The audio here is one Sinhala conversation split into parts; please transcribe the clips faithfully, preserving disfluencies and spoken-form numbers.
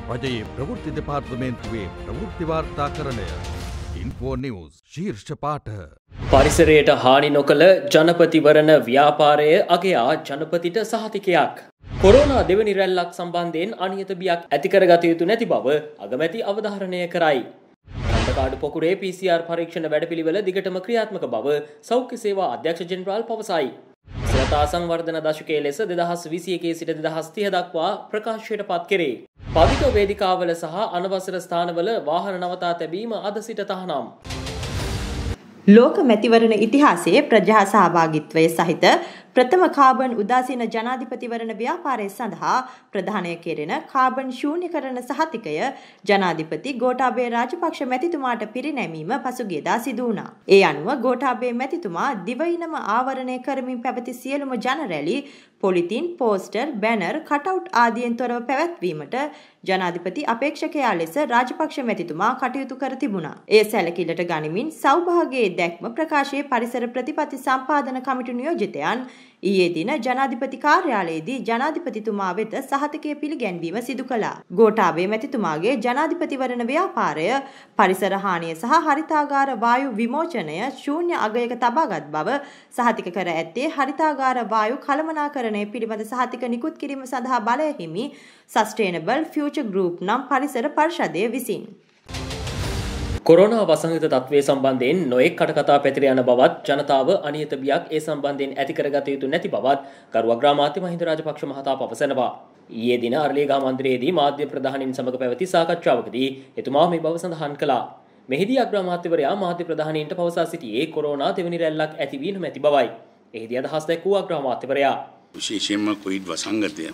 රජයේ ප්‍රවෘත්ති දෙපාර්තමේන්තුවේ ප්‍රවෘත්ති වාර්තාකරණය ඉන්ෆෝ නිවුස් ශීර්ෂ පාඨ පරිසරයට හානි නොකළ ජනපතිවරණ ව්‍යාපාරය අගයා ජනපතිට සහතිකයක්. කොරෝනා දෙවනි රැල්ලක් සම්බන්ධයෙන් අනියත බියක් ඇති කරගත යුතු නැති බව අගමැති අවධාරණය කරයි. කන්දකාඩු පොකුරේ පී සී ආර් පරීක්ෂණ වැඩපිළිවෙල දිගටම ක්‍රියාත්මක බව සෞඛ්‍ය සේවා අධ්‍යක්ෂ ජෙනරාල් පවසයි. සලතා සංවර්ධන දශකයේ ලෙස දෙදහස් විසි එකේ සිට දෙදහස් තිහ දක්වා ප්‍රකාශයට පත් කෙරේ. පදික වේදිකාවල සහ අනවසර ස්ථානවල වාහන නවතා තැබීම අද සිට තහනම්. ලෝක මැතිවරණ ඉතිහාසයේ ප්‍රජා සහභාගීත්වය සහිත ප්‍රථම කාබන් උදාසීන ජනාධිපතිවරණ ව්‍යාපාරය සඳහා ප්‍රධානය කෙරෙන කාබන් ශූන්‍යකරණ සහතිකය ජනාධිපති ගෝඨාභය රාජපක්ෂ මැතිතුමාට පිරිනැමීම පසුගියදා සිදු වුණා. ඒ අනුව ගෝඨාභය මැතිතුමා දිවයිනම ආවරණය කරමින් පැවති සියලුම ජන රැලි, පොලිතින්, පෝස්ටර්, බැනර්, කටවුට් ආදියෙන් තොරව පැවැත්වීමට ජනාධිපති අපේක්ෂකයා ලෙස රාජපක්ෂ මැතිතුමා කටයුතු කර තිබුණා. එය සැලකිල්ලට ගනිමින් සෞභාගයේ දැක්ම ප්‍රකාශයේ පරිසර ප්‍රතිපත්ති සම්පාදන කමිටු නියෝජිතයන් ඊයේ දින ජනාධිපති කාර්යාලයේදී ජනාධිපතිතුමා වෙත සහතිකය පිළිගැන්වීම සිදු කළා. ගෝඨාභය මැතිතුමාගේ ජනාධිපතිවරණ ව්‍යාපාරය පරිසර හානිය සහ හරිතාගාර වායු විමෝචනය ශූන්‍ය අගයක තබාගත් බව සහතික කර ඇත්තේ හරිතාගාර වායු කළමනාකරණය පිළිබඳ සහතික නිකුත් කිරීම සඳහා බලය හිමි සස්ටේනබල් ෆියුචර් ගෲප් නම් පරිසර පරිෂදය විසින්. කොරෝනා වසංගත තත්ත්වය සම්බන්ධයෙන් නොයෙක් කටකතා පැතිර යන බවත් ජනතාව අනියත බියක් ඒ සම්බන්ධයෙන් ඇති කරගත යුතු නැති බවත් ගරු අග්‍රාමාත්‍ය මහින්ද රාජපක්ෂ මහතා පවසනවා. ඊයේ දින අරලියගහ මන්දිරයේදී මාධ්‍ය ප්‍රධානීන් සමග පැවති සාකච්ඡාවකදී එතුමා මේ බව සඳහන් කළා. මෙහිදී අග්‍රාමාත්‍යවරයා මාධ්‍ය ප්‍රධානීන්ට පවසා සිටියේ කොරෝනා දෙවනි රැල්ලක් ඇති වී නොමැති බවයි. එහිදී අදහස් දැක්වූ අග්‍රාමාත්‍යවරයා විශේෂයෙන්ම කොවිඩ් වසංගතය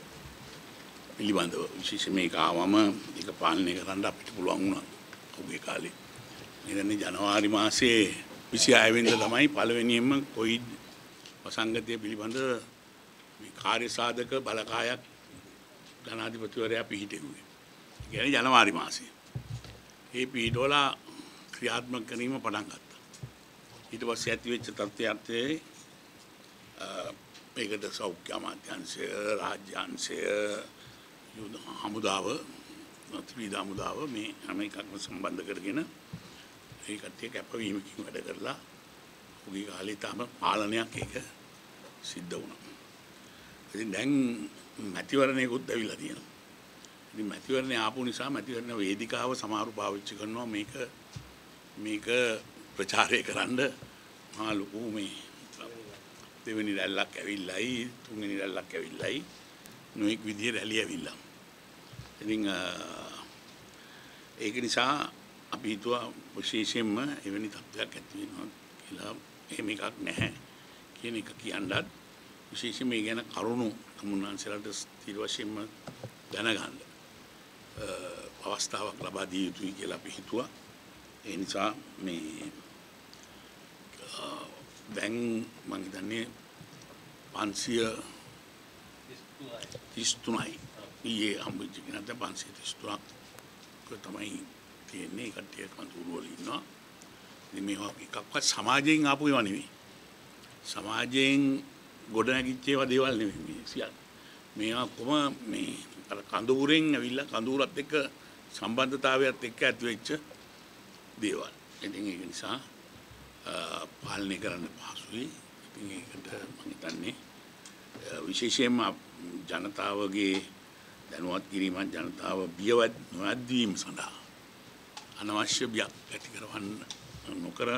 පිළිබඳව විශේෂයෙන් මේක ආවම ඒක පාලනය කරන්න අපිට පුළුවන් වුණා. ඔබේ කාලේ ඉතින් ජනවාරි මාසයේ විසිහය වෙනිදා තමයි පළවෙනියෙන්ම කොවිඩ් වසංගතය පිළිබඳ මේ කාර්ය සාධක බලකායක් ජනාධිපතිවරයා පිහිටුවේ. ඒ කියන්නේ ජනවාරි මාසයේ. ඒ පිහිටවල ක්‍රියාත්මක කිරීම පටන් ගත්තා. ඊට පස්සේ ඇති වෙච්ච තත්ත්වයේ මේකට සෞඛ්‍ය අමාත්‍යාංශය, රාජ්‍ය අංශය, යුද හමුදාව, ත්‍රිවිධ හමුදාව මේ හැම එකක්ම සම්බන්ධ කරගෙන ඒ කට්ටිය කැපවීමකින් වැඩ කරලා ඔහුගේ කාලේ තම පාලනයක් ඒක සිද්ධ වුණා. ඉතින් දැන් මැතිවරණයකුත් ඇවිල්ලා තියෙනවා. ඉතින් මැතිවරණය ආපු නිසා මැතිවරණ වේදිකාව සමහරු පාවිච්චි කරනවා මේක මේක ප්‍රචාරය කරන්න මහා ලොකු මේ දෙවෙනි රැල්ලක් ඇවිල්ලායි තුන්වෙනි රැල්ලක් ඇවිල්ලායි නොඑක් විදිහේ රැලි ඇවිල්ලා. ඉතින් ඒක නිසා අපි හිතුවා විශේෂයෙන්ම එවැනි තත්ත්වයක් ඇති වෙනවා කියලා එහෙම එකක් නැහැ කියන එක කියනවත් විශේෂයෙන් මේ ගැන කරුණු තමුන්වන්සලාට ස්ථිර වශයෙන්ම දැනගන්න අවස්ථාවක් ලබා දිය යුතුයි කියලා අපි හිතුවා. ඒ නිසා මේ දැන් මම හිතන්නේ පන්සිය තිස් තුනයි ඊයේ හම්බෙච්ච කෙනාට පන්සිය තිස් තුනක් තමයි තියෙන්නේ. කට්ටිය කඳුරු වල ඉන්නවා. ඉතින් මේවා එකක්වත් සමාජයෙන් ආපු ඒවා නෙවෙයි. සමාජයෙන් ගොඩ නැගිච්ච ඒවා දේවල් නෙවෙයි මේ සියල්ල. මේවා කොහොම මේ අර කඳුරෙන් ඇවිල්ලා කඳුරත් එක්ක සම්බන්ධතාවයත් එක්ක ඇති වෙච්ච දේවල්. ඉතින් ඒක නිසා පාලනය කරන්න පහසුයි. ඉතින් ඒකට මම හිතන්නේ විශේෂයෙන්ම ජනතාවගේ දැනුවත් කිරීමත් ජනතාව බියවත් නොවැද්වීම සඳහා අනවශ්‍ය බියක් ඇති කරවන්න නොකර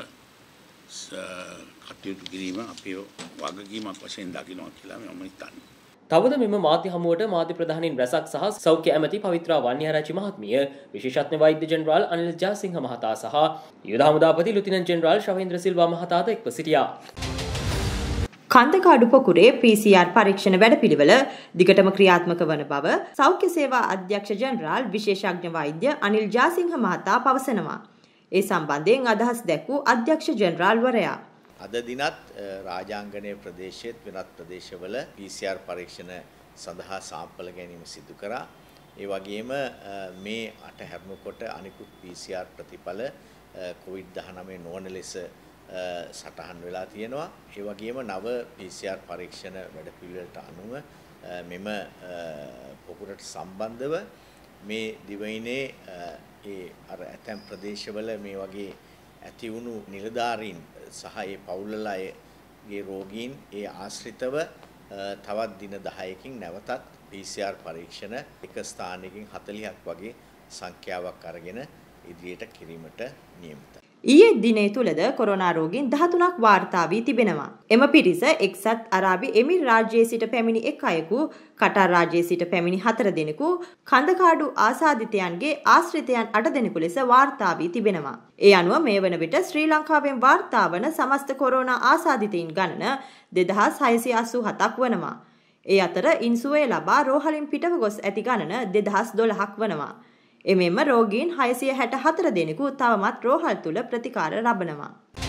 කටයුතු කිරීම අපේ වගකීමක් වශයෙන් දකිනවා කියලා මම හිතන්නේ. තවද මෙම මාධ්‍ය හමුවට මාධ්‍ය ප්‍රධානීන් රැසක් සහ සෞඛ්‍ය ඇමති පවිත්‍රා වන්නිආරච්චි මහත්මිය, විශේෂඥ වෛද්‍ය ජෙනරාල් අනිල් ජාසිංහ මහතා සහ යුද හමුදාපති ලුතිනන්ට් ජෙනරාල් ශවේන්ද්‍ර සිල්වා මහතාද එක්ව සිටියා. කන්දකාඩු පොකුරේ පී සී ආර් පරීක්ෂණ වැඩපිළිවෙල දිගටම ක්‍රියාත්මක වන බව සෞඛ්‍ය සේවා අධ්‍යක්ෂ ජෙනරාල් විශේෂඥ වෛද්‍ය අනිල් ජාසිංහ මහතා පවසනවා. ඒ සම්බන්ධයෙන් අදහස් දැක්වූ අධ්‍යක්ෂ ජෙනරාල් වරයා අද දිනත් රාජාංගනයේ ප්‍රදේශයේත් වෙනත් ප්‍රදේශවල පී සී ආර් පරීක්ෂණ සඳහා සාම්පල ගැනීම සිදු කරා. ඒ වගේම මේ අටහැරුණු කොට අනිකුත් පී සී ආර් ප්‍රතිඵල කොවිඩ් දහනවය නොවන ලෙස සටහන් වෙලා තියෙනවා. ඒ වගේම නව පී සී ආර් පරීක්ෂණ වැඩපිළිවෙලට අනුව මෙම පොකුරට සම්බන්ධව මේ දිවයිනේ ඒ අර ඇතැම් ප්‍රදේශවල මේ වගේ ඇති වුණු නිලධාරීන් සහ ඒ පවුල්වලගේ රෝගීන් ඒ ආශ්‍රිතව තවත් දින දහයකින් නැවතත් පී සී ආර් පරීක්ෂණ එක ස්ථානයකින් හතළිහක් වගේ සංඛ්‍යාවක් අරගෙන ඉදිරියට කිරීමට නියමිතයි. ඊයේ දිනේ තුලද කොරෝනා රෝගීන් දහතුනක් වාර්තා වී තිබෙනවා. එම පිරිස එක්සත් අරාබි එමිර් රාජ්‍යයේ සිට පැමිණි එක් අයෙකු, කටාර් රාජ්‍යයේ සිට පැමිණි හතර දෙනෙකු, කන්දකාඩු ආසාදිතයන්ගේ ආශ්‍රිතයන් අට දෙනෙකු ලෙස වාර්තා වී තිබෙනවා. ඒ අනුව මේ වන විට ශ්‍රී ලංකාවෙන් වාර්තා වන සමස්ත කොරෝනා ආසාදිතයින් ගණන දෙදහස් හයසිය අසූ හතක් වනවා. ඒ අතර ඉන්සුවේ ලබා රෝහලින් පිටව ගොස් ඇති ගණන දෙදහස් දොළහක් වනවා. එමෙන්ම රෝගීන් හයසිය හැට හතර දෙනෙකු තවමත් රෝහල් තුල ප්‍රතිකාර ලබනවා.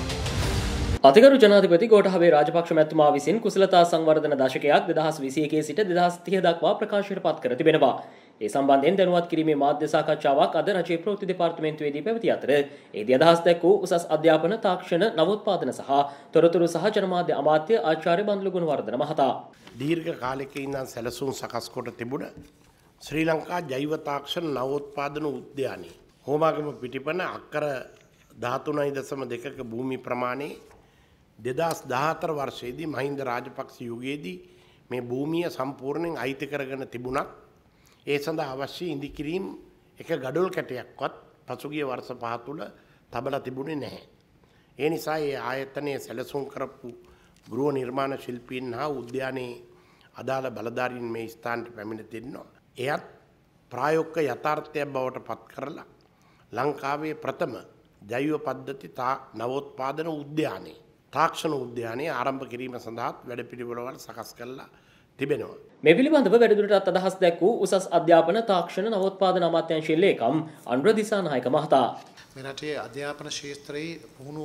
අතිගරු ජනාධිපති ගෝඨාභය රාජපක්ෂ මැතිතුමා විසින් කුසලතා සංවර්ධන දශකයක් දෙදහස් විසි එකේ සිට දෙදහස් තිහ දක්වා ප්‍රකාශයට පත් කර තිබෙනවා. ඒ සම්බන්ධයෙන් දැනුවත් කිරීමේ මාධ්‍ය සාකච්ඡාවක් අද රජයේ ප්‍රවෘත්ති දෙපාර්තමේන්තුවේදී පැවති අතර එහිදී අදහස් දැක්වූ උසස් අධ්‍යාපන තාක්ෂණ නවෝත්පාදන සහ තොරතුරු සහ ජනමාධ්‍ය අමාත්‍ය ආචාර්ය බන්දුල ගුණවර්ධන මහතා දීර්ඝ කාලයක ඉඳන් සැලසුම් සකස් කොට තිබුණ ශ්‍රී ලංකා ජෛව තාක්ෂණ නවෝත්පාදන උද්‍යානයේ හෝමාගම පිටිපන අක්කර දහතුනයි දශම දෙකක භූමි ප්‍රමාණයේ දෙදහස් දහහතර වර්ෂයේදී මහින්ද රාජපක්ෂ යුගයේදී මේ භූමිය සම්පූර්ණයෙන් අයිති කරගෙන තිබුණත් ඒ සඳහා අවශ්‍ය ඉදිකිරීම් එක ගඩොල් කැටයක්වත් පසුගිය වර්ෂ පහ තුළ තබලා තිබුණේ නැහැ. ඒ නිසා ඒ ආයතනයේ සැලසුම් කරපු ගෘහ නිර්මාණ ශිල්පීන් හා උද්‍යානයේ අදාළ බලධාරීන් මේ ස්ථානට පැමිණ තිබෙනවා. එයත් ප්‍රායෝගික යථාර්ථයක් බවට පත් කරලා ලංකාවේ ප්‍රථම ජෛව පද්ධති නවෝත්පාදන උද්‍යානයේ තාක්ෂණ උද්‍යානයේ ආරම්භ කිරීම සඳහා වැඩපිළිවෙළවල් සකස් කරලා තිබෙනවා. මේ පිළිබඳව වැඩිදුරටත් අදහස් දැක්වූ උසස් අධ්‍යාපන තාක්ෂණ නවෝත්පාදන අමාත්‍යාංශයේ ලේකම් අනුර දිසානායක මහතා මේ රටේ අධ්‍යාපන ක්ෂේත්‍රයේ පුහුණු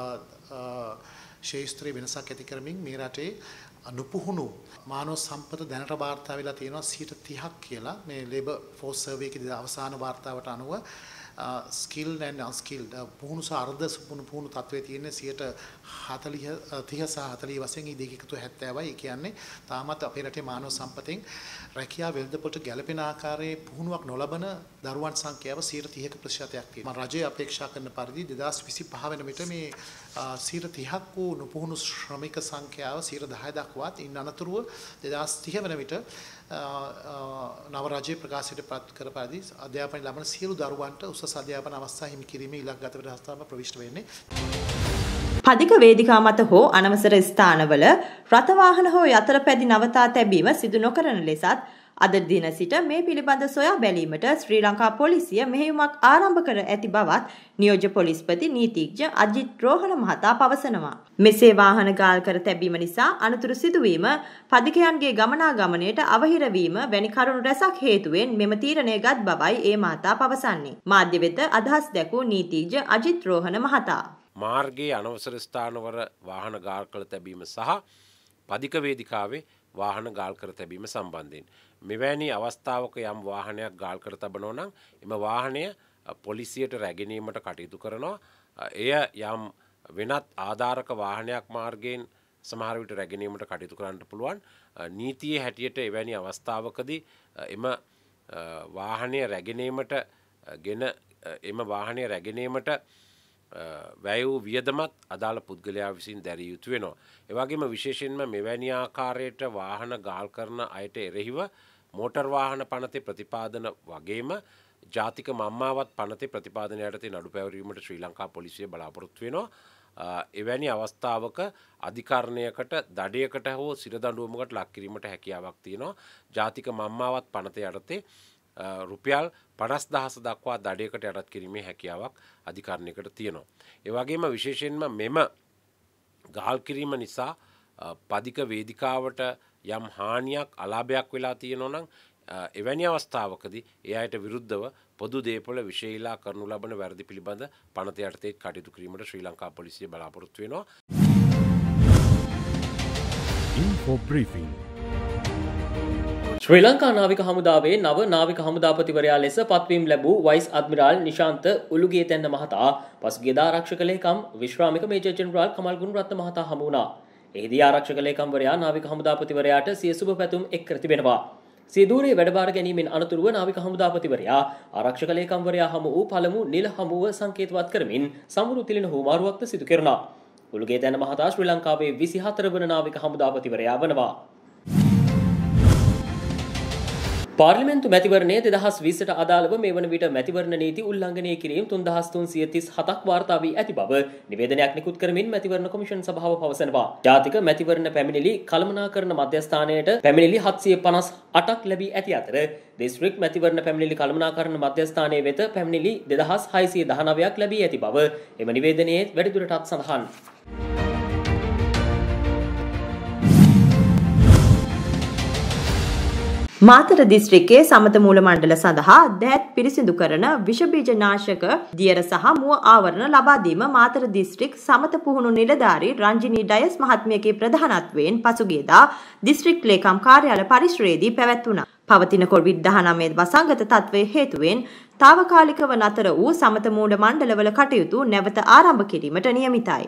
ක්ෂේත්‍රයේ වෙනසක් ඇති කරමින් මේ රටේ නුපුහුණු මානව සම්පත දැනට වාර්තා වෙලා තියෙනවා සියයට තිහක් කියලා මේ ලේබර් ෆෝස් සර්වේ එකේ අවසාන වාර්තාවට අනුව ස්කිල්ඩ් ඇන්ඩ් අන්ස්කිල්ඩ් පුහුණු සහ අර්ධ පුහුණු තත්ත්වයේ තියෙන සියයට හතළිහ තිහ සහ හතළිහ වශයෙන් මේ දෙක එකතු හැත්තෑවයි. ඒ කියන්නේ තාමත් අපේ රටේ මානව සම්පතෙන් රැකියාව වෙළඳපොළට ගැළපෙන ආකාරයේ පුහුණුවක් නොලබන දරුවන් සංඛ්‍යාව සියයට තිහක ප්‍රතිශතයක් තියෙනවා. රජය අපේක්ෂා කරන පරිදි දෙදහස් විසිපහ වෙන විට මේ සියයට තිහක් වූ නුපුහුණු ශ්‍රමික සංඛ්‍යාව සියයට දහය දක්වාත් ඉන් අනතුරුව දෙදහස් තිහ වෙන විට නව රජයේ ප්‍රකාශයට පත් කර පරිදි අධ්‍යාපනය ලබන සියලු දරුවන්ට උසස් අධ්‍යාපන අවස්ථා හිමි කිරීමේ ඉලක්කගත වෙනස්තාව ප්‍රවිෂ්ඨ වෙන්නේ. පදික වේදිකා මත හෝ අනවසර ස්ථානවල රථ වාහන හෝ යතරපැදි නවතා තැබීම සිදු නොකරන ලෙසත් අද දින සිට මේ පිළිබඳ සොයා බැලීමට ශ්‍රී ලංකා පොලිසිය මෙහෙයුමක් ආරම්භ කර ඇති බවත් නියෝජ්‍ය පොලිස්පති නීතිඥ අජිත් රෝහණ මහතා පවසනවා. මෙසේ වාහන ගාල් කර තැබීම නිසා අනතුරු සිදුවීම, පදිකයන්ගේ ගමනාගමනයට අවහිර වීම වැනි කරුණු රැසක් හේතුවෙන් මෙම තීරණය ගත් බවයි ඒ මහතා පවසන්නේ. මාධ්‍ය වෙත අදහස් දැක්වූ නීතිඥ අජිත් රෝහණ මහතා මාර්ගයේ අනවසර ස්ථානවල වාහන ගාල් කර තැබීම සහ පදික වේදිකාවේ වාහන ගාල් කර තැබීම සම්බන්ධයෙන් මෙවැනි අවස්ථාවක යම් වාහනයක් ගාල් කර තබනවා නම් එම වාහනය පොලිසියට රැගෙනීමට කටයුතු කරනවා. එය යම් වෙනත් ආධාරක වාහනයක් මාර්ගයෙන් සමහර විට රැගෙනීමට කටයුතු කරන්නට පුළුවන්. නීතියේ හැටියට එවැනි අවස්ථාවකදී එම වාහනය රැගෙනීමට ගෙන එම වාහනය රැගෙනීමට වැය වූ වියදමත් අදාළ පුද්ගලයා විසින් දැරිය යුතු වෙනවා. ඒ වගේම විශේෂයෙන්ම මෙවැනි ආකාරයට වාහන ගාල් කරන අයට එරෙහිව මෝටර් වාහන පනතේ ප්‍රතිපාදන වගේම ජාතික මම්මාවත් පනතේ ප්‍රතිපාදන යටතේ නඩු පැවරීමට ශ්‍රී ලංකා පොලිසිය බලාපොරොත්තු වෙනවා. එවැනි අවස්ථාවක අධිකරණයකට දඩයකට හෝ සිරදඬුවමකට ලක් කිරීමට හැකියාවක් තියෙනවා. ජාතික මම්මාවත් පනතේ යටතේ රුපියල් පනස් දහස දක්වා දඩයකට යටත් කිරීමේ හැකියාවක් අධිකරණයකට තියෙනවා. ඒ වගේම විශේෂයෙන්ම මෙම ගාල් කිරීම නිසා පදික වේදිකාවට යම් හානියක් අලාභයක් වෙලා තියෙනවා නම් එවැනි අවස්ථාවකදී ඒ අයට විරුද්ධව පොදු දේපොළ විශේෂීලා කරනු ලබන වැරදි පිළිබඳ පනත යටතේ කටයුතු කිරීමට ශ්‍රී ලංකා පොලිසිය බලාපොරොත්තු වෙනවා. Info briefing. ශ්‍රී ලංකා නාවික හමුදාවේ නව නාවික හමුදාපතිවරයා ලෙස පත්වීම් ලැබූ වයිස් අද්මිරාල් නිශාන්ත උළුගේතැන්න මහතා පසුගියදා ආරක්ෂක ලේකම් විශ්‍රාමික මේජර් ජෙනරාල් කමල් ගුණරත්න මහතා හමු වුණා. එහිදී ආරක්ෂක ලේකම්වරයා නාවික හමුදාපතිවරයාට සිය සුබ පැතුම් එක් කර තිබෙනවා. සියදූරේ වැඩබාර ගැනීමෙන් අනතුරුව නාවික හමුදාපතිවරයා ආරක්ෂක ලේකම්වරයා හමු වූ පළමු නිල හමුව සංකේතවත් කරමින් සමුරු තිලින හුවමාරුවක්ද සිදු කෙරුණා. උළුගේ දැන මහතා ශ්‍රී ලංකාවේ විසිහතර වන නාවික හමුදාපතිවරයා වනවා. පාර්ලිමේන්තු මැතිවරණයේ දෙදහස් විස්සට අදාළව මේ වන විට මැතිවරණ නීති උල්ලංඝනය කිරීම තුන්දහස් තුන්සිය තිස් හතක් වාර්තා වී ඇති බව නිවේදනයක් නිකුත් කරමින් මැතිවරණ කොමිෂන් සභාව පවසනවා. ජාතික මැතිවරණ පැමිණිලි කළමනාකරණ මධ්‍යස්ථානයට පැමිණිලි හත්සිය පනස් අටක් ලැබී ඇති අතර දිස්ත්‍රික් මැතිවරණ පැමිණිලි කළමනාකරණ මධ්‍යස්ථානයේ වෙත පැමිණිලි දෙදහස් හයසිය දහනවයක් ලැබී ඇති බව එම නිවේදනයේ වැඩිදුරටත් සඳහන්. මාතර දිස්ත්‍රික්කයේ සමත මූල මණ්ඩල සඳහා දෑත් පිරිසිදු කරන විෂ බීජ නාශක දියර සහ මුව ආවරණ ලබා දීම මාතර දිස්ත්‍රික් සමත පුහුණු නිලධාරී රංජිනී ඩයස් මහත්මියගේ ප්‍රධානත්වයෙන් පසුගියදා දිස්ත්‍රික් ලේකම් කාර්යාල පරිශ්‍රයේදී පැවැත්වුණා. පවතින කොවිඩ් දහනවය වසංගත තත්ත්වයේ හේතුවෙන් తాවකාලිකව නතර වූ සමත මූල මණ්ඩලවල කටයුතු නැවත ආරම්භ කිරීමට නියමිතයි.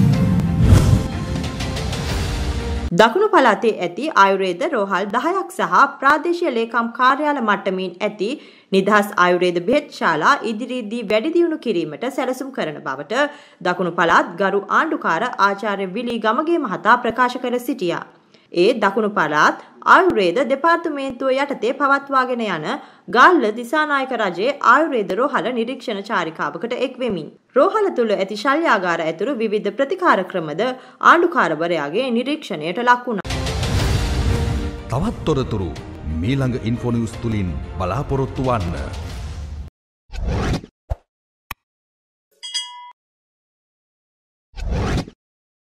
දකුණු පළාතේ ඇති ආයුර්වේද රෝහල් දහයක් සහ ප්‍රාදේශීය ලේකම් කාර්යාල මට්ටමින් ඇති නිදහස් ආයුර්වේද බෙහෙත් ශාලා ඉදිරියේදී වැඩි දියුණු කිරීමට සැලසුම් කරන බවට දකුණු පළාත් ගරු ආණ්ඩුකාර ආචාර්ය විලි ගමගේ මහතා ප්‍රකාශ කර සිටියා. ඒ දකුණු පළාත් ආයුර්වේද දෙපාර්තමේන්තුව යටතේ පවත්වාගෙන යන ගාල්ල දිසානායක රජයේ ආයුර්වේද රෝහල නිරීක්ෂණ චාරිකාවකට එක් වෙමින් රෝහල තුල ඇති ශල්‍යාගාර ඇතුළු විවිධ ප්‍රතිකාර ක්‍රමද ආණ්ඩුකාරවරයාගේ නිරීක්ෂණයට ලක් වුණා. තවත් තොරතුරු මීළඟ ඉන්ෆෝ නිවුස් තුලින් බලාපොරොත්තු වන්න.